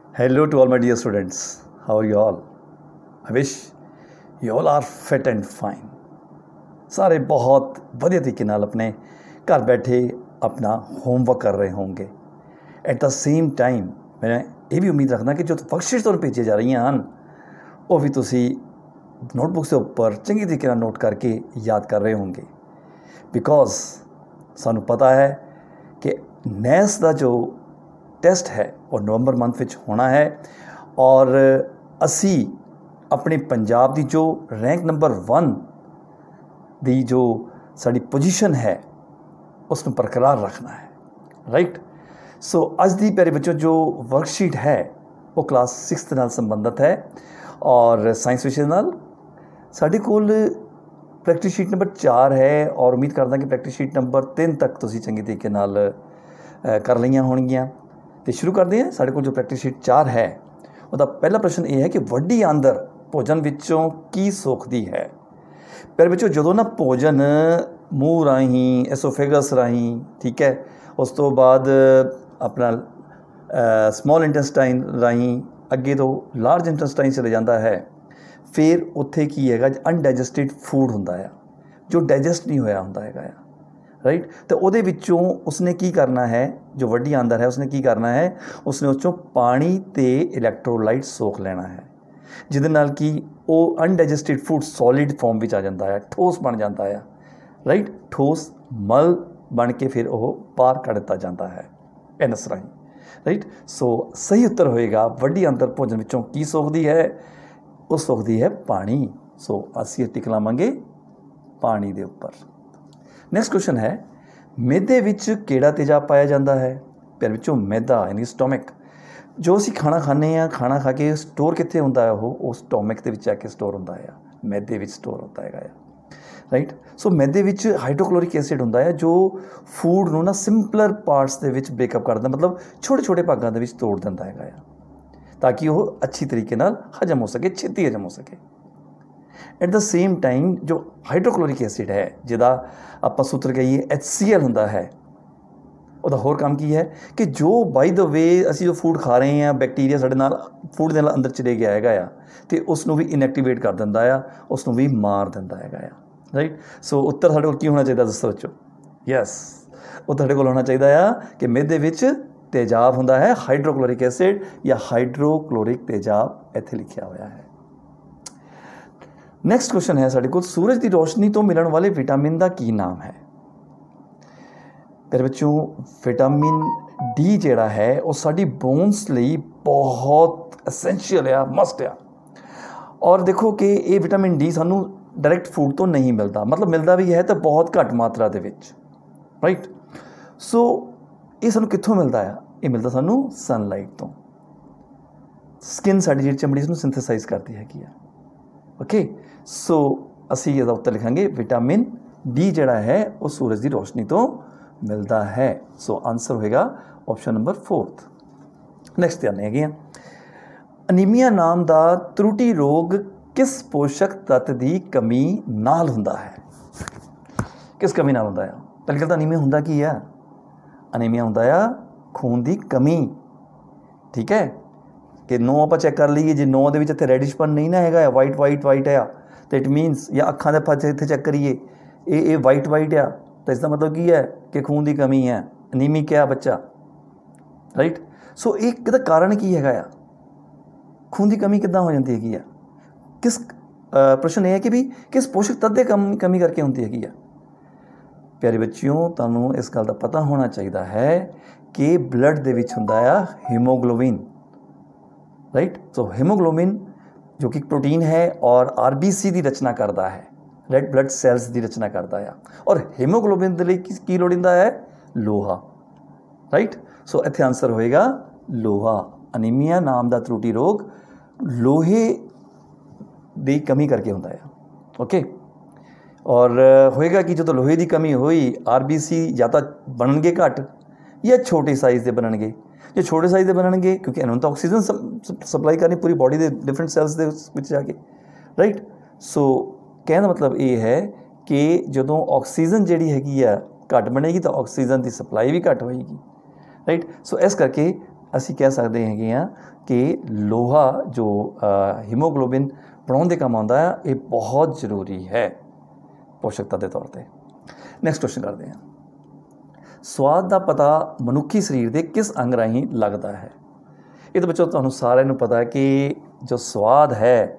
Hello to all my dear students. How are you all? I wish you all are fit and fine. ਸਾਰੇ ਬਹੁਤ ਵਧੀਆ ਤਰੀਕੇ ਨਾਲ ਆਪਣੇ ਘਰ ਬੈਠੇ ਆਪਣਾ ਹੋਮਵਰਕ ਕਰ ਰਹੇ ਹੋਣਗੇ। ਐਟ ਦ ਸੇਮ ਟਾਈਮ ਮੈਂ ਇਹ ਵੀ ਉਮੀਦ ਰੱਖਦਾ ਕਿ ਜੋ ਵਰਕਸ਼ੀਟ ਤੁਹਾਨੂੰ ਭੇਜੀਆਂ ਜਾ ਰਹੀਆਂ ਹਨ ਉਹ ਵੀ ਤੁਸੀਂ ਨੋਟਬੁੱਕਸ ਦੇ ਉੱਪਰ ਚੰਗੀ ਤਰੀਕੇ ਨਾਲ ਨੋਟ ਕਰਕੇ ਯਾਦ ਕਰ ਰਹੇ ਹੋਣਗੇ। ਬਿਕੋਜ਼ ਸਾਨੂੰ ਪਤਾ ਹੈ ਕਿ ਨੈਸ ਦਾ ਜੋ ਟੈਸਟ ਹੈ ਉਹ ਨਵੰਬਰ ਮੰਥ ਵਿੱਚ ਹੋਣਾ ਹੈ ਔਰ ਅਸੀਂ ਆਪਣੇ ਪੰਜਾਬ ਦੀ ਜੋ ਰੈਂਕ ਨੰਬਰ 1 ਦੀ ਜੋ ਸਾਡੀ ਪੋਜੀਸ਼ਨ ਹੈ ਉਸ ਨੂੰ ਬਰਕਰਾਰ ਰੱਖਣਾ ਹੈ। ਰਾਈਟ। ਸੋ ਅੱਜ ਦੀ ਪਿਆਰੇ ਬੱਚੋ ਜੋ ਵਰਕਸ਼ੀਟ ਹੈ ਉਹ ਕਲਾਸ 6th ਨਾਲ ਸੰਬੰਧਿਤ ਹੈ ਔਰ ਸਾਇੰਸ ਵਿਸ਼ੇ ਨਾਲ ਸਾਡੇ ਕੋਲ ਪ੍ਰੈਕਟਿਸ ਸ਼ੀਟ ਨੰਬਰ 4 ਹੈ ਔਰ ਉਮੀਦ ਕਰਦਾ ਕਿ ਪ੍ਰੈਕਟਿਸ ਸ਼ੀਟ ਨੰਬਰ 3 ਤੱਕ ਤੁਸੀਂ ਚੰਗੇ ਤਰੀਕੇ ਨਾਲ ਕਰ ਲਈਆਂ ਹੋਣਗੀਆਂ। ਤੇ ਸ਼ੁਰੂ ਕਰਦੇ ਹਾਂ। ਸਾਡੇ ਕੋਲ ਜੋ ਪ੍ਰੈਕਟਿਸ ਸ਼ੀਟ 4 ਹੈ ਉਹਦਾ ਪਹਿਲਾ ਪ੍ਰਸ਼ਨ ਇਹ ਹੈ ਕਿ ਵੱਡੀ ਆਂਦਰ ਭੋਜਨ ਵਿੱਚੋਂ ਕੀ ਸੋਖਦੀ ਹੈ। ਪਿਆਰੇ ਬੱਚੋ ਜਦੋਂ ਨਾ ਭੋਜਨ ਮੂੰਹ ਰਾਹੀਂ ਐਸੋਫੇਗਸ ਰਾਹੀਂ ਠੀਕ ਹੈ ਉਸ ਤੋਂ ਬਾਅਦ ਆਪਣਾ ਸਮੋਲ ਇੰਟੈਸਟਾਈਨ ਰਾਹੀਂ ਅੱਗੇ ਤੋਂ ਲਾਰਜ ਇੰਟੈਸਟਾਈਨ ਚਲੇ ਜਾਂਦਾ ਹੈ ਫਿਰ ਉੱਥੇ ਕੀ ਹੈਗਾ ਅਨਡਾਈਜੈਸਟਿਡ ਫੂਡ ਹੁੰਦਾ ਆ ਜੋ ਡਾਈਜੈਸਟ ਨਹੀਂ ਹੋਇਆ ਹੁੰਦਾ ਹੈਗਾ ਆ। ਰਾਈਟ। ਅਤੇ ਉਹਦੇ ਵਿੱਚੋਂ ਉਸਨੇ ਕੀ ਕਰਨਾ ਹੈ ਜੋ ਵੱਡੀ ਆਂਦਰ ਹੈ ਉਸਨੇ ਕੀ ਕਰਨਾ ਹੈ ਉਸਨੇ ਉਸ 'ਚੋਂ ਪਾਣੀ ਅਤੇ ਇਲੈਕਟ੍ਰੋਲਾਈਟ ਸੋਖ ਲੈਣਾ ਹੈ ਜਿਹਦੇ ਨਾਲ ਕਿ ਉਹ ਅਨਡਾਈਜੈਸਟਿਡ ਫੂਡ ਸੋਲਿਡ ਫੋਰਮ ਵਿੱਚ ਆ ਜਾਂਦਾ ਹੈ ਠੋਸ ਬਣ ਜਾਂਦਾ ਆ। ਰਾਈਟ। ਠੋਸ ਮਲ ਬਣ ਕੇ ਫਿਰ ਉਹ ਬਾਹਰ ਕੱਢ ਦਿੱਤਾ ਜਾਂਦਾ ਹੈ ਐਨਸ ਰਾਹੀਂ। ਰਾਈਟ। ਸੋ ਸਹੀ ਉੱਤਰ ਹੋਏਗਾ ਵੱਡੀ ਆਂਦਰ ਭੋਜਨ ਵਿੱਚੋਂ ਕੀ ਸੋਖਦੀ ਹੈ ਉਹ ਸੋਖਦੀ ਹੈ ਪਾਣੀ। ਸੋ ਅਸੀਂ ਟਿਕ ਲਾਵਾਂਗੇ ਪਾਣੀ ਦੇ ਉੱਪਰ। ਨੈਕਸਟ ਕੁਐਸਚਨ ਹੈ ਮੈਦੇ ਵਿੱਚ ਕਿਹੜਾ ਤੇਜ਼ਾਬ ਪਾਇਆ ਜਾਂਦਾ ਹੈ। ਪਿਆਰ ਵਿੱਚੋਂ ਮੈਦਾ ਯਾਨੀ ਸਟੋਮਿਕ ਜੋ ਅਸੀਂ ਖਾਣਾ ਖਾਂਦੇ ਹਾਂ ਖਾਣਾ ਖਾ ਕੇ ਸਟੋਰ ਕਿੱਥੇ ਹੁੰਦਾ ਹੈ ਉਹ ਸਟੋਮਿਕ ਦੇ ਵਿੱਚ ਜਾ ਕੇ ਸਟੋਰ ਹੁੰਦਾ ਆ ਮੈਦੇ ਵਿੱਚ ਸਟੋਰ ਹੁੰਦਾ ਹੈਗਾ ਆ। ਰਾਈਟ। ਸੋ ਮੈਦੇ ਵਿੱਚ ਹਾਈਡਰੋਕਲੋਰਿਕ ਐਸਿਡ ਹੁੰਦਾ ਹੈ ਜੋ ਫੂਡ ਨੂੰ ਨਾ ਸਿੰਪਲਰ ਪਾਰਟਸ ਦੇ ਵਿੱਚ ਬ੍ਰੇਕਅਪ ਕਰਦਾ ਮਤਲਬ ਛੋਟੇ ਛੋਟੇ ਭਾਗਾਂ ਦੇ ਵਿੱਚ ਤੋੜ ਦਿੰਦਾ ਹੈਗਾ ਆ ਤਾਂ ਕਿ ਉਹ ਅੱਛੀ ਤਰੀਕੇ ਨਾਲ ਹਜਮ ਹੋ ਸਕੇ ਛੇਤੀ ਹਜਮ ਹੋ ਸਕੇ। ਐਟ ਦ ਸੇਮ ਟਾਈਮ ਜੋ ਹਾਈਡਰੋਕਲੋਰਿਕ ਐਸਿਡ ਹੈ ਜਿਹਦਾ ਆਪਾਂ ਸੂਤਰ ਕਹੀਏ HCl ਹੁੰਦਾ ਹੈ ਉਹਦਾ ਹੋਰ ਕੰਮ ਕੀ ਹੈ ਕਿ ਜੋ ਬਾਈ ਦ ਵੇ ਅਸੀਂ ਜੋ ਫੂਡ ਖਾ ਰਹੇ ਹਾਂ ਬੈਕਟੀਰੀਆ ਸਾਡੇ ਨਾਲ ਫੂਡ ਦੇ ਨਾਲ ਅੰਦਰ ਚਲੇ ਗਿਆ ਹੈਗਾ ਆ ਅਤੇ ਉਸ ਨੂੰ ਵੀ ਇਨਐਕਟੀਵੇਟ ਕਰ ਦਿੰਦਾ ਆ ਉਸ ਨੂੰ ਵੀ ਮਾਰ ਦਿੰਦਾ ਹੈਗਾ ਆ। ਰਾਈਟ। ਸੋ ਉੱਤਰ ਸਾਡੇ ਕੋਲ ਕੀ ਹੋਣਾ ਚਾਹੀਦਾ ਦੱਸੋ ਬੱਚੋ। ਯੈਸ ਉਹ ਤੁਹਾਡੇ ਕੋਲ ਹੋਣਾ ਚਾਹੀਦਾ ਆ ਕਿ ਮੈਦੇ ਵਿੱਚ ਤੇਜ਼ਾਬ ਹੁੰਦਾ ਹੈ ਹਾਈਡਰੋਕਲੋਰਿਕ ਐਸਿਡ ਜਾਂ ਹਾਈਡਰੋਕਲੋਰਿਕ ਤੇਜ਼ਾਬ ਇੱਥੇ ਲਿਖਿਆ ਹੋਇਆ ਹੈ। ਨੈਕਸਟ ਕੁਐਸਚਨ ਹੈ ਸਾਡੇ ਕੋਲ ਸੂਰਜ ਦੀ ਰੋਸ਼ਨੀ ਤੋਂ ਮਿਲਣ ਵਾਲੇ ਵਿਟਾਮਿਨ ਦਾ ਕੀ ਨਾਮ ਹੈ। ਮੇਰੇ ਬੱਚੋਂ ਵਿਟਾਮਿਨ ਡੀ ਜਿਹੜਾ ਹੈ ਉਹ ਸਾਡੀ ਬੋਨਸ ਲਈ ਬਹੁਤ ਐਸੈਂਸ਼ੀਅਲ ਆ ਮਸਟ ਆ ਔਰ ਦੇਖੋ ਕਿ ਇਹ ਵਿਟਾਮਿਨ ਡੀ ਸਾਨੂੰ ਡਾਇਰੈਕਟ ਫੂਡ ਤੋਂ ਨਹੀਂ ਮਿਲਦਾ ਮਤਲਬ ਮਿਲਦਾ ਵੀ ਹੈ ਤਾਂ ਬਹੁਤ ਘੱਟ ਮਾਤਰਾ ਦੇ ਵਿੱਚ। ਰਾਈਟ। ਸੋ ਇਹ ਸਾਨੂੰ ਕਿੱਥੋਂ ਮਿਲਦਾ ਆ ਇਹ ਮਿਲਦਾ ਸਾਨੂੰ ਸਨਲਾਈਟ ਤੋਂ। ਸਕਿਨ ਸਾਡੀ ਜਿਹੜੀ ਚਮੜੀ ਨੂੰ ਸਿੰਥੇਸਾਈਜ਼ ਕਰਦੀ ਹੈਗੀ ਆ। ਓਕੇ। ਸੋ ਅਸੀਂ ਇਹਦਾ ਉੱਤਰ ਲਿਖਾਂਗੇ ਵਿਟਾਮਿਨ ਡੀ ਜਿਹੜਾ ਹੈ ਉਹ ਸੂਰਜ ਦੀ ਰੋਸ਼ਨੀ ਤੋਂ ਮਿਲਦਾ ਹੈ। ਸੋ ਆਨਸਰ ਹੋਏਗਾ ਆਪਸ਼ਨ ਨੰਬਰ 4th। ਨੈਕਸਟ ਆਉਂਦੇ ਹੈਗੇ ਆ ਅਨੀਮੀਆ ਨਾਮ ਦਾ ਤਰੁਟੀ ਰੋਗ ਕਿਸ ਪੋਸ਼ਕ ਤੱਤ ਦੀ ਕਮੀ ਨਾਲ ਹੁੰਦਾ ਹੈ। ਕਿਸ ਕਮੀ ਨਾਲ ਹੁੰਦਾ ਆ। ਪਹਿਲੀ ਗੱਲ ਤਾਂ ਅਨੀਮੀਆ ਹੁੰਦਾ ਕੀ ਆ ਅਨੀਮੀਆ ਹੁੰਦਾ ਆ ਖੂਨ ਦੀ ਕਮੀ। ਠੀਕ ਹੈ ਕਿ 9 ਆਪਾਂ ਚੈੱਕ ਕਰ ਲਈਏ ਜੇ 9 ਦੇ ਵਿੱਚ ਇੱਥੇ ਰੈਡਿਸ਼ਪਨ ਨਹੀਂ ਨਾ ਹੈਗਾ ਵਾਈਟ ਆ ਤਾਂ ਇਟ ਮੀਨਸ ਜਾਂ ਅੱਖਾਂ ਦੇ ਆਪਾਂ ਇੱਥੇ ਚੈੱਕ ਕਰੀਏ ਇਹ ਵਾਈਟ ਆ ਤਾਂ ਇਸਦਾ ਮਤਲਬ ਕੀ ਹੈ ਕਿ ਖੂਨ ਦੀ ਕਮੀ ਹੈ ਅਨੀਮਿਕ ਹੈ ਬੱਚਾ। ਰਾਈਟ। ਸੋ ਇਹ ਇਹਦਾ ਕਾਰਨ ਕੀ ਹੈਗਾ ਆ ਖੂਨ ਦੀ ਕਮੀ ਕਿੱਦਾਂ ਹੋ ਜਾਂਦੀ ਹੈਗੀ ਆ ਕਿਸ ਪ੍ਰਸ਼ਨ ਇਹ ਹੈ ਕਿ ਵੀ ਕਿਸ ਪੋਸ਼ਕ ਤੱਤ ਦੇ ਕਮੀ ਕਰਕੇ ਹੁੰਦੀ ਹੈਗੀ ਆ। ਪਿਆਰੇ ਬੱਚਿਓ ਤੁਹਾਨੂੰ ਇਸ ਗੱਲ ਦਾ ਪਤਾ ਹੋਣਾ ਚਾਹੀਦਾ ਹੈ ਕਿ ਬਲੱਡ ਦੇ ਵਿੱਚ ਹੁੰਦਾ ਆ ਹੀਮੋਗਲੋਬਿਨ। ਰਾਈਟ। ਸੋ ਹੀਮੋਗਲੋਬਿਨ ਜੋ ਕਿ ਪ੍ਰੋਟੀਨ ਹੈ ਔਰ RBC ਦੀ ਰਚਨਾ ਕਰਦਾ ਹੈ ਰੈੱਡ ਬਲੱਡ ਸੈਲਸ ਦੀ ਰਚਨਾ ਕਰਦਾ ਆ ਔਰ ਹੀਮੋਗਲੋਬਿਨ ਦੇ ਲਈ ਕੀ ਲੋੜੀਂਦਾ ਹੈ ਲੋਹਾ। ਰਾਈਟ। ਸੋ ਇੱਥੇ ਆਨਸਰ ਹੋਏਗਾ ਲੋਹਾ। ਅਨੀਮੀਆ ਨਾਮ ਦਾ ਤਰੁਟੀ ਰੋਗ ਲੋਹੇ ਦੀ ਕਮੀ ਕਰਕੇ ਹੁੰਦਾ ਆ। ਓਕੇ। ਔਰ ਹੋਏਗਾ ਕਿ ਜਦੋਂ ਲੋਹੇ ਦੀ ਕਮੀ ਹੋਈ RBC ਜਾਂ ਤਾਂ ਬਣਨਗੇ ਘੱਟ ਜਾਂ ਛੋਟੇ ਸਾਈਜ਼ ਦੇ ਬਣਨਗੇ। ਜੇ ਛੋਟੇ ਸਾਈਜ਼ ਦੇ ਬਣਨਗੇ ਕਿਉਂਕਿ ਇਹਨਾਂ ਨੂੰ ਤਾਂ ਆਕਸੀਜਨ ਸਪਲਾਈ ਕਰਨੀ ਪੂਰੀ ਬੋਡੀ ਦੇ ਡਿਫਰੈਂਟ ਸੈਲਸ ਦੇ ਵਿੱਚ ਜਾ ਕੇ। ਰਾਈਟ। ਸੋ ਕਹਿਣ ਦਾ ਮਤਲਬ ਇਹ ਹੈ ਕਿ ਜਦੋਂ ਆਕਸੀਜਨ ਜਿਹੜੀ ਹੈਗੀ ਆ ਘੱਟ ਬਣੇਗੀ ਤਾਂ ਆਕਸੀਜਨ ਦੀ ਸਪਲਾਈ ਵੀ ਘੱਟ ਹੋਏਗੀ। ਰਾਈਟ। ਸੋ ਇਸ ਕਰਕੇ ਅਸੀਂ ਕਹਿ ਸਕਦੇ ਹੈਗੇ ਆ ਕਿ ਲੋਹਾ ਜੋ ਹੀਮੋਗਲੋबिन ਬਣਾਉਣ ਦੇ ਕੰਮ ਆਉਂਦਾ ਆ, ਇਹ ਬਹੁਤ ਜ਼ਰੂਰੀ ਹੈ ਪੋਸ਼ਕ ਤੱਤ ਦੇ ਤੌਰ 'ਤੇ। ਨੈਕਸਟ ਕੁਐਸਚਨ ਕਰਦੇ ਹਾਂ, ਸਵਾਦ ਦਾ ਪਤਾ ਮਨੁੱਖੀ ਸਰੀਰ ਦੇ ਕਿਸ ਅੰਗ ਰਾਹੀਂ ਲੱਗਦਾ ਹੈ? ਇਹ ਤਾਂ ਬੱਚੋ ਤੁਹਾਨੂੰ ਸਾਰਿਆਂ ਨੂੰ ਪਤਾ ਹੈ ਕਿ ਜੋ ਸਵਾਦ ਹੈ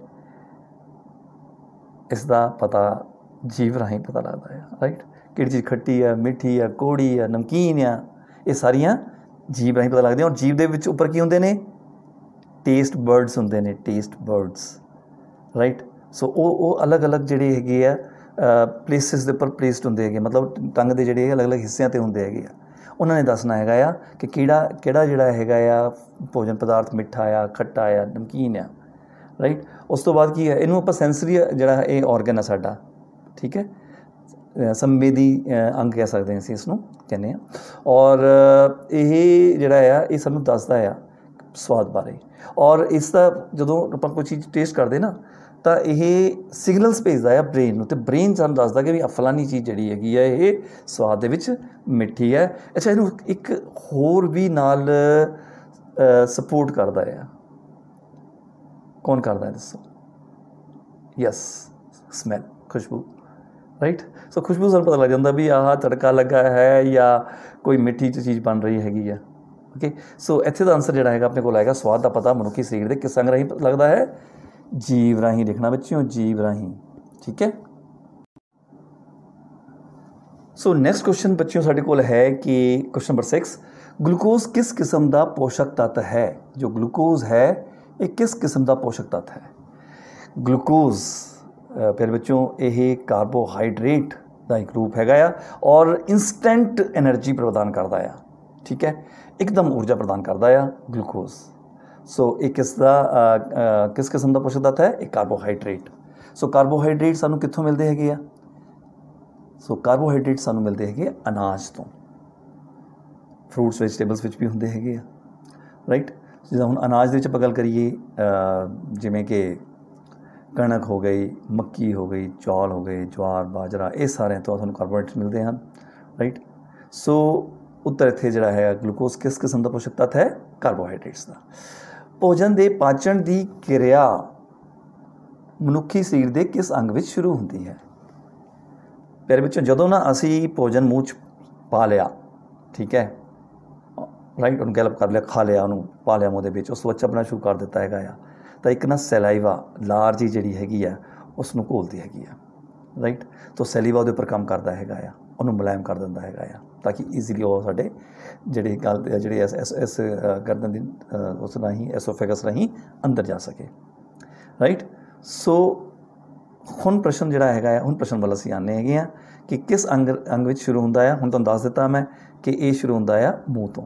ਇਸ ਦਾ ਪਤਾ ਜੀਭ ਰਾਹੀਂ ਪਤਾ ਲੱਗਦਾ ਹੈ, ਰਾਈਟ। ਕਿਹੜੀ ਚੀਜ਼ ਖੱਟੀ ਆ, ਮਿੱਠੀ ਆ, ਕੌੜੀ ਆ, ਨਮਕੀਨ ਆ, ਇਹ ਸਾਰੀਆਂ ਜੀਭ ਰਾਹੀਂ ਪਤਾ ਲੱਗਦੀਆਂ। ਔਰ ਜੀਭ ਦੇ ਵਿੱਚ ਉੱਪਰ ਕੀ ਹੁੰਦੇ ਨੇ? ਟੇਸਟ ਬਰਡਸ ਹੁੰਦੇ ਨੇ, ਟੇਸਟ ਬਰਡਸ, ਰਾਈਟ। ਸੋ ਉਹ ਅਲੱਗ ਅਲੱਗ ਜਿਹੜੇ ਹੈਗੇ ਆ ਪਲੇਸਿਸ ਦੇ ਉੱਪਰ ਪਲੇਸਡ ਹੁੰਦੇ ਹੈਗੇ, ਮਤਲਬ ਟੰਗ ਦੇ ਜਿਹੜੇ ਅਲੱਗ ਅਲੱਗ ਹਿੱਸਿਆਂ 'ਤੇ ਹੁੰਦੇ ਹੈਗੇ ਆ। ਉਹਨਾਂ ਨੇ ਦੱਸਣਾ ਹੈਗਾ ਆ ਕਿ ਕਿਹੜਾ ਜਿਹੜਾ ਹੈਗਾ ਆ ਭੋਜਨ ਪਦਾਰਥ ਮਿੱਠਾ ਆ, ਖੱਟਾ ਆ, ਨਮਕੀਨ ਆ, ਰਾਈਟ। ਉਸ ਤੋਂ ਬਾਅਦ ਕੀ ਹੈ, ਇਹਨੂੰ ਆਪਾਂ ਸੈਂਸਰੀ ਜਿਹੜਾ ਇਹ ਔਰਗਨ ਆ ਸਾਡਾ, ਠੀਕ ਹੈ, ਸੰਵੇਦੀ ਅੰਗ ਕਹਿ ਸਕਦੇ ਹਾਂ ਅਸੀਂ ਇਸ ਨੂੰ ਕਹਿੰਦੇ ਹਾਂ। ਔਰ ਇਹ ਜਿਹੜਾ ਆ ਇਹ ਸਾਨੂੰ ਦੱਸਦਾ ਆ ਸਵਾਦ ਬਾਰੇ। ਔਰ ਇਸ ਦਾ ਜਦੋਂ ਆਪਾਂ ਕੋਈ ਚੀਜ਼ ਟੇਸਟ ਕਰਦੇ ਨਾ ਤਾਂ ਇਹ ਸਿਗਨਲਸ ਭੇਜਦਾ ਆ ਬ੍ਰੇਨ ਨੂੰ, ਅਤੇ ਬ੍ਰੇਨ ਸਾਨੂੰ ਦੱਸਦਾ ਕਿ ਵੀ ਫਲਾਨੀ ਚੀਜ਼ ਜਿਹੜੀ ਹੈਗੀ ਆ ਇਹ ਸਵਾਦ ਦੇ ਵਿੱਚ ਮਿੱਠੀ ਹੈ। ਅੱਛਾ, ਇਹਨੂੰ ਇੱਕ ਹੋਰ ਵੀ ਨਾਲ ਸਪੋਰਟ ਕਰਦਾ ਆ। ਕੌਣ ਕਰਦਾ ਹੈ ਦੱਸੋ? ਯਸ, ਸਮੈਲ, ਖੁਸ਼ਬੂ, ਰਾਈਟ। ਸੋ ਖੁਸ਼ਬੂ ਸਾਨੂੰ ਪਤਾ ਲੱਗ ਜਾਂਦਾ ਵੀ ਆਹ ਤੜਕਾ ਲੱਗਾ ਹੈ ਜਾਂ ਕੋਈ ਮਿੱਠੀ ਚੀਜ਼ ਬਣ ਰਹੀ ਹੈਗੀ ਆ। ਓਕੇ, ਸੋ ਇੱਥੇ ਦਾ ਆਨਸਰ ਜਿਹੜਾ ਹੈਗਾ ਆਪਣੇ ਕੋਲ ਆਏਗਾ, ਸਵਾਦ ਦਾ ਪਤਾ ਮਨੁੱਖੀ ਸਰੀਰ ਦੇ ਕਿਸ ਅੰਗ ਰਾਹੀਂ ਲੱਗਦਾ ਹੈ? ਜੀਭ ਰਾਹੀਂ। ਲਿਖਣਾ ਬੱਚਿਓ, ਜੀਭ ਰਾਹੀਂ, ਠੀਕ ਹੈ। ਸੋ ਨੈਕਸਟ ਕੁਐਸਚਨ ਬੱਚਿਓ ਸਾਡੇ ਕੋਲ ਹੈ ਕਿ ਕੁਐਸਚਨ ਨੰਬਰ 6, ਗਲੂਕੋਜ਼ ਕਿਸ ਕਿਸਮ ਦਾ ਪੋਸ਼ਕ ਤੱਤ ਹੈ? ਜੋ ਗਲੂਕੋਜ਼ ਹੈ ਇਹ ਕਿਸ ਕਿਸਮ ਦਾ ਪੋਸ਼ਕ ਤੱਤ ਹੈ? ਗਲੂਕੋਜ਼ ਫਿਰ ਬੱਚੋਂ ਇਹ ਕਾਰਬੋਹਾਈਡਰੇਟ ਦਾ ਇੱਕ ਰੂਪ ਹੈਗਾ ਆ ਔਰ ਇੰਸਟੈਂਟ ਐਨਰਜੀ ਪ੍ਰਦਾਨ ਕਰਦਾ ਆ, ਠੀਕ ਹੈ, ਇੱਕਦਮ ਊਰਜਾ ਪ੍ਰਦਾਨ ਕਰਦਾ ਆ ਗਲੂਕੋਜ਼। ਸੋ ਇਹ ਕਿਸ ਕਿਸਮ ਦਾ ਪੋਸ਼ਕ ਤੱਤ ਹੈ? ਇਹ ਕਾਰਬੋਹਾਈਡਰੇਟ। ਸੋ ਕਾਰਬੋਹਾਈਡਰੇਟ ਸਾਨੂੰ ਕਿੱਥੋਂ ਮਿਲਦੇ ਹੈਗੇ ਆ? ਸੋ ਕਾਰਬੋਹਾਈਡਰੇਟ ਸਾਨੂੰ ਮਿਲਦੇ ਹੈਗੇ ਆ ਅਨਾਜ ਤੋਂ, ਫਰੂਟਸ ਵੈਜੀਟੇਬਲਸ ਵਿੱਚ ਵੀ ਹੁੰਦੇ ਹੈਗੇ ਆ, ਰਾਈਟ। ਜਿੱਦਾਂ ਹੁਣ ਅਨਾਜ ਦੇ ਵਿੱਚ ਆਪਾਂ ਗੱਲ ਕਰੀਏ, ਜਿਵੇਂ ਕਿ ਕਣਕ ਹੋ ਗਈ, ਮੱਕੀ ਹੋ ਗਈ, ਚੌਲ ਹੋ ਗਏ, ਜਵਾਰ, ਬਾਜਰਾ, ਇਹ ਸਾਰਿਆਂ ਤੋਂ ਤੁਹਾਨੂੰ ਕਾਰਬੋਹਾਈਡਰੇਟ ਮਿਲਦੇ ਹਨ, ਰਾਈਟ। ਸੋ ਉੱਤਰ ਇੱਥੇ ਜਿਹੜਾ ਹੈ ਗਲੂਕੋਜ਼ ਕਿਸ ਕਿਸਮ ਦਾ ਪੋਸ਼ਕ ਤੱਤ ਹੈ? ਕਾਰਬੋਹਾਈਡਰੇਟਸ ਦਾ। ਭੋਜਨ ਦੇ ਪਾਚਣ ਦੀ ਕਿਰਿਆ ਮਨੁੱਖੀ ਸਰੀਰ ਦੇ ਕਿਸ ਅੰਗ ਵਿੱਚ ਸ਼ੁਰੂ ਹੁੰਦੀ ਹੈ? ਫਿਰ ਵਿੱਚੋਂ ਜਦੋਂ ਨਾ ਅਸੀਂ ਭੋਜਨ ਮੂੰਹ 'ਚ ਪਾ ਲਿਆ, ਠੀਕ ਹੈ, ਰਾਈਟ, ਉਹਨੂੰ ਗੈਲਪ ਕਰ ਲਿਆ, ਖਾ ਲਿਆ, ਉਹਨੂੰ ਪਾ ਲਿਆ ਮੂੰਹ ਦੇ ਵਿੱਚ, ਉਸ ਤੋਂ ਬੱਚਾ ਆਪਣਾ ਸ਼ੁਰੂ ਕਰ ਦਿੱਤਾ ਹੈਗਾ ਆ, ਤਾਂ ਇੱਕ ਨਾ ਸੈਲਾਈਵਾ, ਲਾਰ ਜੀ ਜਿਹੜੀ ਹੈਗੀ ਆ ਉਸ ਨੂੰ ਘੋਲਦੀ ਹੈਗੀ ਆ, ਰਾਈਟ। ਤਾਂ ਸੈਲੀਵਾ ਉਹਦੇ ਉੱਪਰ ਕੰਮ ਕਰਦਾ ਹੈਗਾ ਆ, ਉਹਨੂੰ ਮੁਲਾਇਮ ਕਰ ਦਿੰਦਾ ਹੈਗਾ ਆ, ਤਾਂ ਕਿ ਈਜ਼ੀਲੀ ਉਹ ਸਾਡੇ ਜਿਹੜੇ ਗੱਲ ਜਿਹੜੇ ਇਸ ਗਰਦਨ ਦੀ ਉਸ ਰਾਹੀਂ, ਐਸੋਫੈਗਸ ਰਾਹੀਂ ਅੰਦਰ ਜਾ ਸਕੇ, ਰਾਈਟ। ਸੋ ਹੁਣ ਪ੍ਰਸ਼ਨ ਜਿਹੜਾ ਹੈਗਾ ਆ, ਹੁਣ ਪ੍ਰਸ਼ਨ ਵੱਲ ਅਸੀਂ ਆਉਂਦੇ ਹੈਗੇ ਆ ਕਿ ਕਿਸ ਅੰਗ ਵਿੱਚ ਸ਼ੁਰੂ ਹੁੰਦਾ ਆ। ਹੁਣ ਤੁਹਾਨੂੰ ਦੱਸ ਦਿੱਤਾ ਮੈਂ ਕਿ ਇਹ ਸ਼ੁਰੂ ਹੁੰਦਾ ਆ ਮੂੰਹ ਤੋਂ,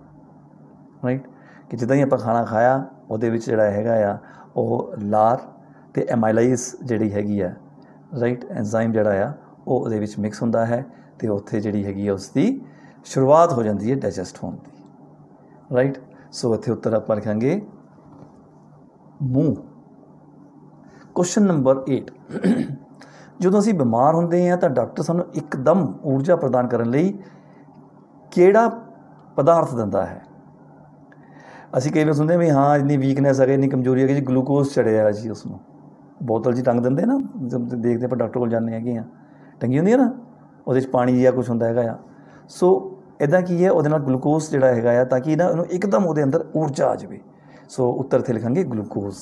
ਰਾਈਟ, ਕਿ ਜਿੱਦਾਂ ਹੀ ਆਪਾਂ ਖਾਣਾ ਖਾਇਆ ਉਹਦੇ ਵਿੱਚ ਜਿਹੜਾ ਹੈਗਾ ਆ ਉਹ ਲਾਰ ਅਤੇ ਐਮਾਈਲਾਈਜ਼ ਜਿਹੜੀ ਹੈਗੀ ਆ, ਰਾਈਟ, ਐਂਜ਼ਾਈਮ ਜਿਹੜਾ ਆ ਉਹ ਉਹਦੇ ਵਿੱਚ ਮਿਕਸ ਹੁੰਦਾ ਹੈ ਅਤੇ ਉੱਥੇ ਜਿਹੜੀ ਹੈਗੀ ਆ ਉਸ ਦੀ ਸ਼ੁਰੂਆਤ ਹੋ ਜਾਂਦੀ ਹੈ ਡਾਈਜੈਸਟ ਹੋਣ ਦੀ, ਰਾਈਟ। ਸੋ ਇੱਥੇ ਉੱਤਰ ਆਪਾਂ ਲਿਖਾਂਗੇ ਮੂੰਹ। ਕੁਐਸਚਨ ਨੰਬਰ 8, ਜਦੋਂ ਅਸੀਂ ਬਿਮਾਰ ਹੁੰਦੇ ਹਾਂ ਤਾਂ ਡਾਕਟਰ ਸਾਨੂੰ ਇੱਕਦਮ ਊਰਜਾ ਪ੍ਰਦਾਨ ਕਰਨ ਲਈ ਕਿਹੜਾ ਪਦਾਰਥ ਦਿੰਦਾ ਹੈ? ਅਸੀਂ ਕਈ ਵਾਰ ਸੁਣਦੇ ਵੀ ਹਾਂ ਇੰਨੀ ਵੀਕਨੈਸ ਹੈਗੀ, ਇੰਨੀ ਕਮਜ਼ੋਰੀ ਹੈਗੀ ਜੀ, ਗਲੂਕੋਜ਼ ਚੜਿਆ ਜੀ, ਉਸਨੂੰ ਬੋਤਲ 'ਚ ਟੰਗ ਦਿੰਦੇ ਨਾ, ਦੇਖਦੇ ਆਪਾਂ ਡਾਕਟਰ ਕੋਲ ਜਾਂਦੇ ਹੈਗੇ ਆ, ਟੰਗੀ ਹੁੰਦੀ ਹੈ ਨਾ, ਉਹਦੇ 'ਚ ਪਾਣੀ ਜਾਂ ਕੁਛ ਹੁੰਦਾ ਹੈਗਾ ਆ। ਸੋ ਇੱਦਾਂ ਕੀ ਹੈ, ਉਹਦੇ ਨਾਲ ਗਲੂਕੋਜ਼ ਜਿਹੜਾ ਹੈਗਾ ਆ ਤਾਂ ਕਿ ਨਾ ਉਹਨੂੰ ਇੱਕਦਮ ਉਹਦੇ ਅੰਦਰ ਊਰਜਾ ਆ ਜਾਵੇ। ਸੋ ਉੱਤਰ ਇੱਥੇ ਲਿਖਾਂਗੇ ਗਲੂਕੋਜ਼।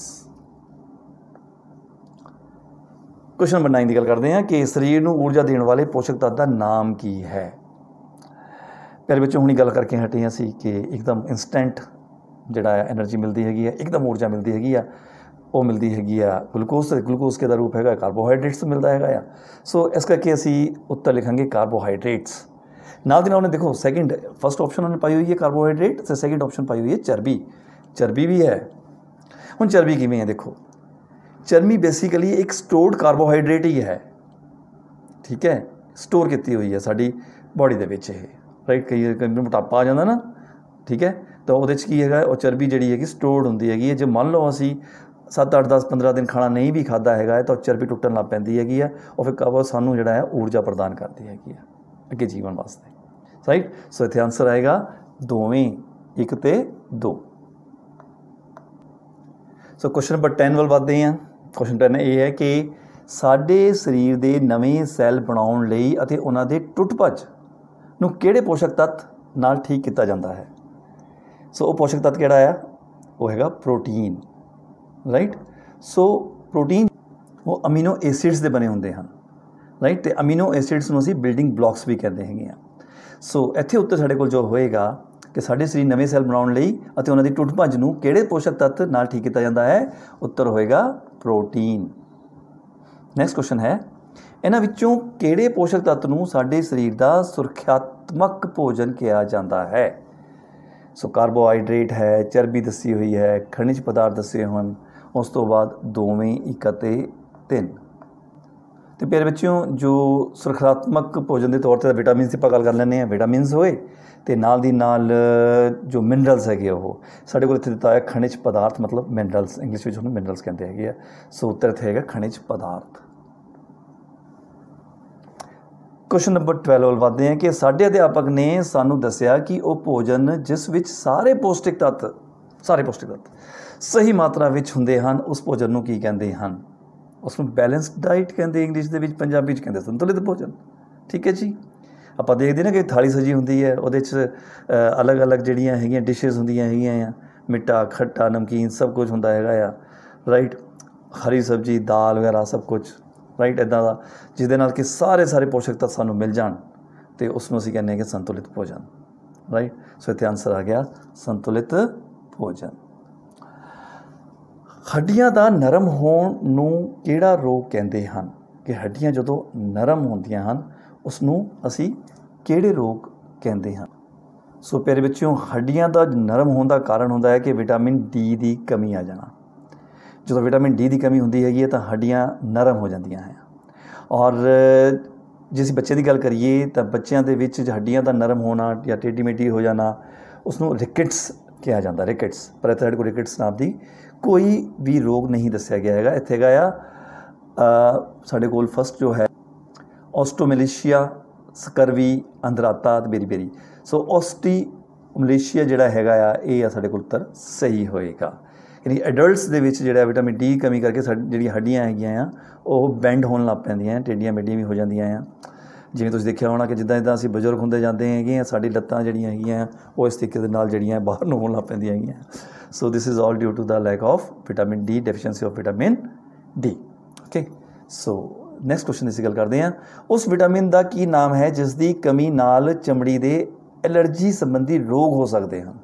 ਕੁਐਸਚਨ ਨੰਬਰ 9 ਦੀ ਗੱਲ ਕਰਦੇ ਹਾਂ ਕਿ ਸਰੀਰ ਨੂੰ ਊਰਜਾ ਦੇਣ ਵਾਲੇ ਪੋਸ਼ਕ ਤੱਤ ਦਾ ਨਾਮ ਕੀ ਹੈ? ਪਹਿਲੇ ਵਿੱਚੋਂ ਹੁਣੀ ਗੱਲ ਕਰਕੇ ਹਟੇ ਅਸੀਂ ਕਿ ਇੱਕਦਮ ਇੰਸਟੈਂਟ ਜਿਹੜਾ ਹੈ ਐਨਰਜੀ ਮਿਲਦੀ ਹੈਗੀ ਹੈ, ਇੱਕਦਮ ਊਰਜਾ ਮਿਲਦੀ ਹੈਗੀ ਆ, ਉਹ ਮਿਲਦੀ ਹੈਗੀ ਆ ਗਲੂਕੋਜ਼ ਤੋਂ। ਗਲੂਕੋਜ਼ ਕਿਹਦਾ ਰੂਪ ਹੈਗਾ? ਕਾਰਬੋਹਾਈਡਰੇਟਸ ਤੋਂ ਮਿਲਦਾ ਹੈਗਾ ਆ। ਸੋ ਇਸ ਕਰਕੇ ਅਸੀਂ ਉੱਤਰ ਲਿਖਾਂਗੇ ਕਾਰਬੋਹਾਈਡਰੇਟਸ। ਨਾਲ ਦੀ ਨਾਲ ਉਹਨੇ ਦੇਖੋ ਫਸਟ ਆਪਸ਼ਨ ਉਹਨੇ ਪਾਈ ਹੋਈ ਹੈ ਕਾਰਬੋਹਾਈਡਰੇਟ, ਅਤੇ ਸੈਕਿੰਡ ਆਪਸ਼ਨ ਪਾਈ ਹੋਈ ਹੈ ਚਰਬੀ। ਚਰਬੀ ਵੀ ਹੈ। ਹੁਣ ਚਰਬੀ ਕਿਵੇਂ ਹੈ? ਦੇਖੋ, ਚਰਬੀ ਬੇਸਿਕਲੀ ਇੱਕ ਸਟੋਰਡ ਕਾਰਬੋਹਾਈਡਰੇਟ ਹੀ ਹੈ, ਠੀਕ ਹੈ, ਸਟੋਰ ਕੀਤੀ ਹੋਈ ਹੈ ਸਾਡੀ ਬੋਡੀ ਦੇ ਵਿੱਚ ਇਹ, ਰਾਈਟ। ਕਈ ਮੋਟਾਪਾ ਆ ਜਾਂਦਾ ਨਾ, ਠੀਕ ਹੈ, ਤਾਂ ਉਹਦੇ 'ਚ ਕੀ ਹੈਗਾ, ਉਹ ਚਰਬੀ ਜਿਹੜੀ ਹੈਗੀ ਸਟੋਰਡ ਹੁੰਦੀ ਹੈਗੀ ਹੈ। ਜੇ ਮੰਨ ਲਓ ਅਸੀਂ 7, 8, 10, 15 ਦਿਨ ਖਾਣਾ ਨਹੀਂ ਵੀ ਖਾਧਾ ਹੈਗਾ ਤਾਂ ਉਹ ਚਰਬੀ ਟੁੱਟਣ ਲੱਗ ਪੈਂਦੀ ਹੈਗੀ ਆ, ਉਹ ਫਿਰ ਸਾਨੂੰ ਜਿਹੜਾ ਹੈ ਊਰਜਾ ਪ੍ਰਦਾਨ ਕਰਦੀ ਹੈਗੀ ਆ ਅੱਗੇ ਜੀਵਨ ਵਾਸਤੇ, ਰਾਈਟ। ਸੋ ਇੱਥੇ ਆਨਸਰ ਆਏਗਾ ਦੋਵੇਂ, 1 ਤੇ 2। ਸੋ ਕੁਐਸਚਨ ਨੰਬਰ 10 ਵੱਲ ਵੱਧਦੇ ਹਾਂ। ਕੁਐਸਚਨ 10 ਇਹ ਹੈ ਕਿ ਸਾਡੇ ਸਰੀਰ ਦੇ ਨਵੇਂ ਸੈੱਲ ਬਣਾਉਣ ਲਈ ਅਤੇ ਉਹਨਾਂ ਦੇ ਟੁੱਟ ਭੱਜ ਨੂੰ ਕਿਹੜੇ ਪੋਸ਼ਕ ਤੱਤ ਨਾਲ ਠੀਕ ਕੀਤਾ ਜਾਂਦਾ ਹੈ। ਸੋ ਉਹ ਪੋਸ਼ਕ ਤੱਤ ਕਿਹੜਾ ਆ, ਉਹ ਹੈਗਾ ਪ੍ਰੋਟੀਨ, ਰਾਈਟ। ਸੋ ਪ੍ਰੋਟੀਨ ਉਹ ਅਮੀਨੋ ਐਸਿਡਸ ਦੇ ਬਣੇ ਹੁੰਦੇ ਹਨ, ਰਾਈਟ, ਅਤੇ ਅਮੀਨੋ ਐਸਿਡਸ ਨੂੰ ਅਸੀਂ ਬਿਲਡਿੰਗ ਬਲੌਕਸ ਵੀ ਕਹਿੰਦੇ ਹੈਗੇ ਹਾਂ। ਸੋ ਇੱਥੇ ਉੱਤੇ ਸਾਡੇ ਕੋਲ ਜੋ ਹੋਏਗਾ ਕਿ ਸਾਡੇ ਸਰੀਰ ਨਵੇਂ ਸੈੱਲ ਬਣਾਉਣ ਲਈ ਅਤੇ ਉਹਨਾਂ ਦੀ ਟੁੱਟ ਭੱਜ ਨੂੰ ਕਿਹੜੇ ਪੋਸ਼ਕ ਤੱਤ ਨਾਲ ਠੀਕ ਕੀਤਾ ਜਾਂਦਾ ਹੈ, ਉੱਤਰ ਹੋਏਗਾ ਪ੍ਰੋਟੀਨ। ਨੈਕਸਟ ਕੁਐਸਚਨ ਹੈ, ਇਹਨਾਂ ਵਿੱਚੋਂ ਕਿਹੜੇ ਪੋਸ਼ਕ ਤੱਤ ਨੂੰ ਸਾਡੇ ਸਰੀਰ ਦਾ ਸੁਰੱਖਿਆਤਮਕ ਭੋਜਨ ਕਿਹਾ ਜਾਂਦਾ ਹੈ। ਸੋ ਕਾਰਬੋਹਾਈਡਰੇਟ ਹੈ, ਚਰਬੀ ਦੱਸੀ ਹੋਈ ਹੈ, ਖਣਿਜ ਪਦਾਰਥ ਦੱਸੇ ਹਨ, ਉਸ ਤੋਂ ਬਾਅਦ ਦੋਵੇਂ 1 ਅਤੇ 3। ਅਤੇ ਫਿਰ ਵਿੱਚੋਂ ਜੋ ਸੁਰੱਖਿਆਤਮਕ ਭੋਜਨ ਦੇ ਤੌਰ 'ਤੇ ਵਿਟਾਮਿਨਸ ਦੀ ਆਪਾਂ ਗੱਲ ਕਰ ਲੈਂਦੇ ਹਾਂ। ਵਿਟਾਮਿਨਸ ਹੋਏ ਅਤੇ ਨਾਲ ਦੀ ਨਾਲ ਜੋ ਮਿਨਰਲਸ ਹੈਗੇ ਉਹ ਸਾਡੇ ਕੋਲ ਇੱਥੇ ਦਿੱਤਾ ਹੈ ਖਣਿਜ ਪਦਾਰਥ, ਮਤਲਬ ਮਿਨਰਲਸ, ਇੰਗਲਿਸ਼ ਵਿੱਚ ਉਹਨੂੰ ਮਿਨਰਲਸ ਕਹਿੰਦੇ ਹੈਗੇ ਆ। ਸੋ ਉੱਤਰ ਇੱਥੇ ਹੈਗਾ ਖਣਿਜ ਪਦਾਰਥ। ਕੁਐਸਚਨ ਨੰਬਰ 12 ਵੱਲ ਵੱਧਦੇ ਹਾਂ ਕਿ ਸਾਡੇ ਅਧਿਆਪਕ ਨੇ ਸਾਨੂੰ ਦੱਸਿਆ ਕਿ ਉਹ ਭੋਜਨ ਜਿਸ ਵਿੱਚ ਸਾਰੇ ਪੌਸ਼ਟਿਕ ਤੱਤ ਸਹੀ ਮਾਤਰਾ ਵਿੱਚ ਹੁੰਦੇ ਹਨ, ਉਸ ਭੋਜਨ ਨੂੰ ਕੀ ਕਹਿੰਦੇ ਹਨ। ਉਸ ਨੂੰ ਬੈਲੈਂਸਡ ਡਾਈਟ ਕਹਿੰਦੇ ਇੰਗਲਿਸ਼ ਦੇ ਵਿੱਚ, ਪੰਜਾਬੀ 'ਚ ਕਹਿੰਦੇ ਸੰਤੁਲਿਤ ਭੋਜਨ। ਠੀਕ ਹੈ ਜੀ। ਆਪਾਂ ਦੇਖਦੇ ਨਾ ਕਿ ਥਾਲੀ ਸਜੀ ਹੁੰਦੀ ਹੈ, ਉਹਦੇ 'ਚ ਅਲੱਗ ਅਲੱਗ ਜਿਹੜੀਆਂ ਹੈਗੀਆਂ ਡਿਸ਼ਿਜ਼ ਹੁੰਦੀਆਂ ਹੈਗੀਆਂ ਆ, ਮਿੱਠਾ, ਖੱਟਾ, ਨਮਕੀਨ ਸਭ ਕੁਝ ਹੁੰਦਾ ਹੈਗਾ ਆ, ਰਾਈਟ, ਹਰੀ ਸਬਜ਼ੀ, ਦਾਲ ਵਗੈਰਾ ਸਭ ਕੁਝ, ਰਾਈਟ, ਇੱਦਾਂ ਦਾ ਜਿਹਦੇ ਨਾਲ ਕਿ ਸਾਰੇ ਪੋਸ਼ਕ ਤੱਤ ਸਾਨੂੰ ਮਿਲ ਜਾਣ, ਅਤੇ ਉਸ ਨੂੰ ਅਸੀਂ ਕਹਿੰਦੇ ਹਾਂ ਕਿ ਸੰਤੁਲਿਤ ਭੋਜਨ, ਰਾਈਟ। ਸੋ ਇੱਥੇ ਆਨਸਰ ਆ ਗਿਆ ਸੰਤੁਲਿਤ ਭੋਜਨ। ਹੱਡੀਆਂ ਦਾ ਨਰਮ ਹੋਣ ਨੂੰ ਕਿਹੜਾ ਰੋਗ ਕਹਿੰਦੇ ਹਨ, ਕਿ ਹੱਡੀਆਂ ਜਦੋਂ ਨਰਮ ਹੁੰਦੀਆਂ ਹਨ ਉਸ ਨੂੰ ਅਸੀਂ ਕਿਹੜੇ ਰੋਗ ਕਹਿੰਦੇ ਹਾਂ। ਸੋ ਫਿਰ ਵਿੱਚੋਂ ਹੱਡੀਆਂ ਦਾ ਨਰਮ ਹੋਣ ਦਾ ਕਾਰਨ ਹੁੰਦਾ ਹੈ ਕਿ ਵਿਟਾਮਿਨ ਡੀ ਦੀ ਕਮੀ ਆ ਜਾਣਾ। ਜਦੋਂ ਵਿਟਾਮਿਨ ਡੀ ਦੀ ਕਮੀ ਹੁੰਦੀ ਹੈਗੀ ਹੈ ਤਾਂ ਹੱਡੀਆਂ ਨਰਮ ਹੋ ਜਾਂਦੀਆਂ ਹੈ। ਔਰ ਜੇ ਅਸੀਂ ਬੱਚੇ ਦੀ ਗੱਲ ਕਰੀਏ ਤਾਂ ਬੱਚਿਆਂ ਦੇ ਵਿੱਚ ਹੱਡੀਆਂ ਦਾ ਨਰਮ ਹੋਣਾ ਜਾਂ ਟੇਢੀ ਮੇਢੀ ਹੋ ਜਾਣਾ, ਉਸ ਨੂੰ ਰਿਕਟਸ ਕਿਹਾ ਜਾਂਦਾ, ਰਿਕਟਸ। ਪਰ ਇੱਥੇ ਸਾਡੇ ਕੋਲ ਰਿਕਟਸ ਨਾਮ ਦੀ ਕੋਈ ਵੀ ਰੋਗ ਨਹੀਂ ਦੱਸਿਆ ਗਿਆ ਹੈਗਾ। ਇੱਥੇ ਹੈਗਾ ਆ ਸਾਡੇ ਕੋਲ ਫਸਟ ਜੋ ਹੈ ਆਸਟੋਮੈਲੇਸ਼ੀਆ, ਸਕਰਵੀ, ਅੰਧਰਾਤਾ ਅਤੇ ਬੇਰੀ। ਸੋ ਆਸਟੋਮੈਲੇਸ਼ੀਆ ਜਿਹੜਾ ਹੈਗਾ ਆ, ਇਹ ਆ ਸਾਡੇ ਕੋਲ ਉੱਤਰ ਸਹੀ ਹੋਏਗਾ। ਯਾਨੀ ਐਡਲਟਸ ਦੇ ਵਿੱਚ ਜਿਹੜਾ ਵਿਟਾਮਿਨ ਡੀ ਕਮੀ ਕਰਕੇ ਸਾਡੀ ਜਿਹੜੀਆਂ ਹੱਡੀਆਂ ਹੈਗੀਆਂ ਆ ਉਹ ਬੈਂਡ ਹੋਣ ਲੱਗ ਪੈਂਦੀਆਂ, ਟੇਢੀਆਂ ਮੇਢੀਆਂ ਵੀ ਹੋ ਜਾਂਦੀਆਂ ਆ। ਜਿਵੇਂ ਤੁਸੀਂ ਦੇਖਿਆ ਹੋਣਾ ਕਿ ਜਿੱਦਾਂ ਅਸੀਂ ਬਜ਼ੁਰਗ ਹੁੰਦੇ ਜਾਂਦੇ ਹੈਗੇ ਆ, ਸਾਡੀ ਲੱਤਾਂ ਜਿਹੜੀਆਂ ਹੈਗੀਆਂ ਉਹ ਇਸ ਤਰੀਕੇ ਦੇ ਨਾਲ ਜਿਹੜੀਆਂ ਬਾਹਰ ਨੂੰ ਹੋਣ ਲੱਗ ਪੈਂਦੀਆਂ ਹੈਗੀਆਂ। So this is all due to the lack of vitamin D, deficiency of vitamin D. Okay, so next question ਅਸੀਂ ਗੱਲ ਕਰਦੇ ਹਾਂ। ਉਸ ਵਿਟਾਮਿਨ ਦਾ ਕੀ ਨਾਮ ਹੈ ਜਿਸ ਦੀ ਕਮੀ ਨਾਲ ਚਮੜੀ ਦੇ ਐਲਰਜੀ ਸੰਬੰਧੀ ਰੋਗ ਹੋ ਸਕਦੇ ਹਨ।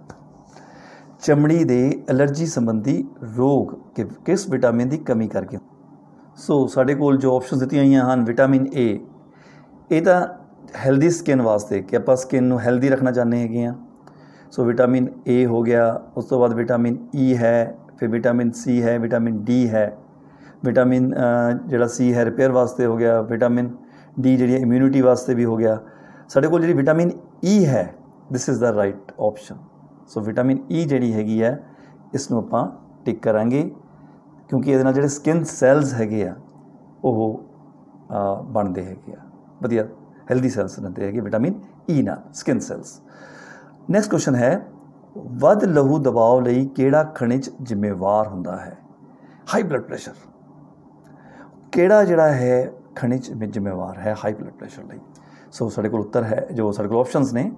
ਚਮੜੀ ਦੇ ਐਲਰਜੀ ਸੰਬੰਧੀ ਰੋਗ ਕਿਸ ਵਿਟਾਮਿਨ ਦੀ ਕਮੀ ਕਰਕੇ। ਸੋ ਸਾਡੇ ਕੋਲ ਜੋ ਆਪਸ਼ਨਸ ਦਿੱਤੀਆਂ ਹੋਈਆਂ ਹਨ, ਵਿਟਾਮਿਨ ਏ, ਇਹ ਤਾਂ ਹੈਲਦੀ ਸਕਿਨ ਵਾਸਤੇ, ਕਿ ਆਪਾਂ ਸਕਿਨ ਨੂੰ ਹੈਲਦੀ ਰੱਖਣਾ ਚਾਹੁੰਦੇ ਹੈਗੇ ਹਾਂ। ਸੋ ਵਿਟਾਮਿਨ ਏ ਹੋ ਗਿਆ, ਉਸ ਤੋਂ ਬਾਅਦ ਵਿਟਾਮਿਨ ਈ ਹੈ, ਫਿਰ ਵਿਟਾਮਿਨ ਸੀ ਹੈ, ਵਿਟਾਮਿਨ ਡੀ ਹੈ। ਵਿਟਾਮਿਨ ਜਿਹੜਾ ਸੀ ਹੈ ਰਿਪੇਅਰ ਵਾਸਤੇ ਹੋ ਗਿਆ, ਵਿਟਾਮਿਨ ਡੀ ਜਿਹੜੀ ਇਮਿਊਨਿਟੀ ਵਾਸਤੇ ਵੀ ਹੋ ਗਿਆ। ਸਾਡੇ ਕੋਲ ਜਿਹੜੀ ਵਿਟਾਮਿਨ ਈ ਹੈ, this is the right option. So vitamin E ਜਿਹੜੀ ਹੈਗੀ ਹੈ, ਇਸ ਨੂੰ ਆਪਾਂ ਟਿਕ ਕਰਾਂਗੇ, ਕਿਉਂਕਿ ਇਹਦੇ ਨਾਲ ਜਿਹੜੇ ਸਕਿਨ ਸੈੱਲਸ ਹੈਗੇ ਆ ਉਹ ਬਣਦੇ ਹੈਗੇ ਆ, ਵਧੀਆ ਹੈਲਦੀ ਸੈੱਲਸ ਬਣਦੇ ਹੈਗੇ ਵਿਟਾਮਿਨ ਈ ਨਾਲ, ਸਕਿਨ ਸੈੱਲਸ। ਨੈਕਸਟ ਕੁਐਸਚਨ ਹੈ, ਵੱਧ ਲਹੂ ਦਬਾਅ ਲਈ ਕਿਹੜਾ ਖਣਿਜ ਜ਼ਿੰਮੇਵਾਰ ਹੁੰਦਾ ਹੈ। ਹਾਈ ਬਲੱਡ ਪ੍ਰੈਸ਼ਰ, ਕਿਹੜਾ ਜਿਹੜਾ ਹੈ ਖਣਿਜ ਜ਼ਿੰਮੇਵਾਰ ਹੈ ਹਾਈ ਬਲੱਡ ਪ੍ਰੈਸ਼ਰ ਲਈ। ਸੋ ਸਾਡੇ ਕੋਲ ਉੱਤਰ ਹੈ, ਜੋ ਸਾਡੇ ਕੋਲ ਆਪਸ਼ਨਸ ਨੇ।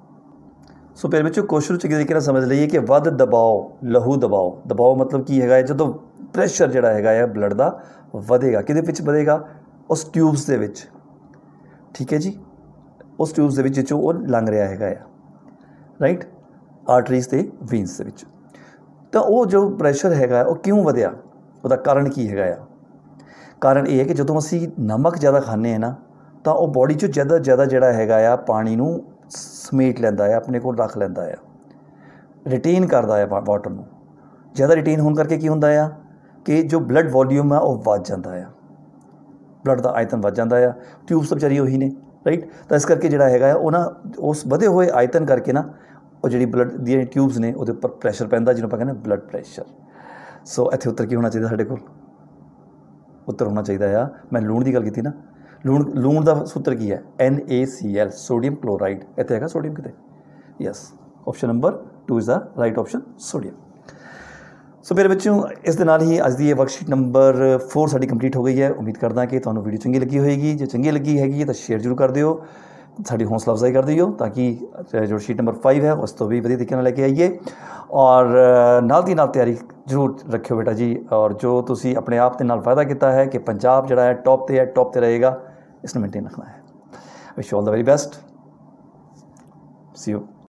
ਸੋ ਫਿਰ ਵਿੱਚੋਂ ਕੁਐਸਚਨ ਚੰਗੇ ਤਰੀਕੇ ਨਾਲ ਸਮਝ ਲਈਏ ਕਿ ਵੱਧ ਦਬਾਅ, ਲਹੂ ਦਬਾਅ ਮਤਲਬ ਕੀ ਹੈਗਾ ਹੈ, ਜਦੋਂ ਪ੍ਰੈਸ਼ਰ ਜਿਹੜਾ ਹੈਗਾ ਹੈ ਬਲੱਡ ਦਾ ਵਧੇਗਾ, ਕਿਹਦੇ ਵਿੱਚ ਵਧੇਗਾ, ਉਸ ਟਿਊਬਸ ਦੇ ਵਿੱਚ। ਠੀਕ ਹੈ ਜੀ, ਉਸ ਟਿਊਬਸ ਦੇ ਵਿੱਚ ਜਿੱਚੋਂ ਉਹ ਲੰਘ ਰਿਹਾ ਹੈਗਾ ਆ, ਰਾਈਟ, ਆਰਟਰੀਜ਼ ਅਤੇ ਵੀਨਸ ਦੇ ਵਿੱਚ। ਤਾਂ ਉਹ ਜੋ ਪ੍ਰੈਸ਼ਰ ਹੈਗਾ ਉਹ ਕਿਉਂ ਵਧਿਆ, ਉਹਦਾ ਕਾਰਨ ਕੀ ਹੈਗਾ ਆ। ਕਾਰਨ ਇਹ ਹੈ ਕਿ ਜਦੋਂ ਅਸੀਂ ਨਮਕ ਜ਼ਿਆਦਾ ਖਾਂਦੇ ਹਾਂ ਨਾ, ਤਾਂ ਉਹ ਬੋਡੀ 'ਚ ਜ਼ਿਆਦਾ ਜਿਹੜਾ ਹੈਗਾ ਆ ਪਾਣੀ ਨੂੰ ਸਮੇਟ ਲੈਂਦਾ ਆ, ਆਪਣੇ ਕੋਲ ਰੱਖ ਲੈਂਦਾ ਆ, ਰਿਟੇਨ ਕਰਦਾ ਆ ਵਾਟਰ ਨੂੰ। ਜ਼ਿਆਦਾ ਰਿਟੇਨ ਹੋਣ ਕਰਕੇ ਕੀ ਹੁੰਦਾ ਆ ਕਿ ਜੋ ਬਲੱਡ ਵੋਲੀਊਮ ਆ ਉਹ ਵੱਧ ਜਾਂਦਾ ਆ, ਬਲੱਡ ਦਾ ਆਇਤਨ ਵੱਧ ਜਾਂਦਾ ਆ। ਟਿਊਬਸ ਤਾਂ ਵਿਚਾਰੀ ਉਹੀ ਨੇ, ਰਾਈਟ। ਤਾਂ ਇਸ ਕਰਕੇ ਜਿਹੜਾ ਹੈਗਾ ਆ ਉਹ ਨਾ ਉਸ ਵਧੇ ਹੋਏ ਆਇਤਨ ਕਰਕੇ ਨਾ ਉਹ ਜਿਹੜੀ ਬਲੱਡ ਦੀਆਂ ਟਿਊਬਸ ਨੇ ਉਹਦੇ ਉੱਪਰ ਪ੍ਰੈਸ਼ਰ ਪੈਂਦਾ, ਜਿਹਨੂੰ ਆਪਾਂ ਕਹਿੰਦੇ ਬਲੱਡ ਪ੍ਰੈਸ਼ਰ। ਸੋ ਇੱਥੇ ਉੱਤਰ ਕੀ ਹੋਣਾ ਚਾਹੀਦਾ, ਸਾਡੇ ਕੋਲ ਉੱਤਰ ਹੋਣਾ ਚਾਹੀਦਾ ਆ, ਮੈਂ ਲੂਣ ਦੀ ਗੱਲ ਕੀਤੀ ਨਾ, ਲੂਣ ਦਾ ਸੂਤਰ ਕੀ ਹੈ, NaCl, ਸੋਡੀਅਮ ਕਲੋਰਾਈਡ। ਇੱਥੇ ਹੈਗਾ ਸੋਡੀਅਮ ਕਿਤੇ, yes, option number 2 is the right option sodium. So मेरे बच्चों इस दे नाल ही अज की वर्कशीट नंबर 4 साडी कंप्लीट हो गई है। उम्मीद करदा कि तुहानूं वीडियो चंगी लगी होएगी। जो चंगी लगी हैगी तो शेयर जरूर कर दिओ, साडी हौसला अफजाई कर दिओ ताकि जो शीट नंबर 5 है उस तो भी वधिया तरीके नाल लैके आइए। और नाल दी नाल तैयारी जरूर रखियो बेटा जी। और जो तुसी अपने आप दे नाल फायदा किया है कि पंजाब जिहड़ा है टॉप ते रहेगा, इसनूं मेनटेन रखना है। Wish you all the very best. See you.